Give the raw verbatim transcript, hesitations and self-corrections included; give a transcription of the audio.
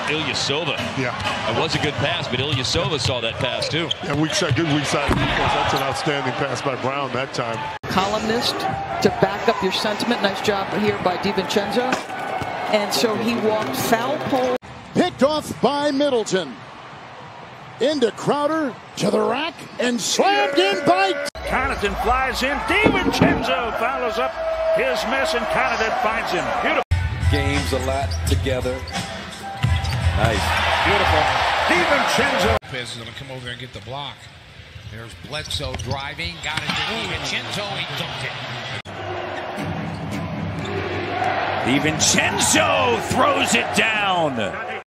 Ilyasova. Yeah. It was a good pass, but Ilyasova saw that pass too. Yeah, weak side, good weak side defense. That's an outstanding pass by Brown that time. Columnist to back up your sentiment. Nice job here by DiVincenzo. And so he walked foul pole. Picked off by Middleton. Into Crowder, to the rack, and slammed in by... Connaughton flies in. DiVincenzo follows up his miss, and Connaughton finds him. Beautiful. Games a lot together. Nice. Beautiful. DiVincenzo. Lopez is going to come over and get the block. There's Bledsoe driving. Got it to DiVincenzo. He dunked it. DiVincenzo throws it down.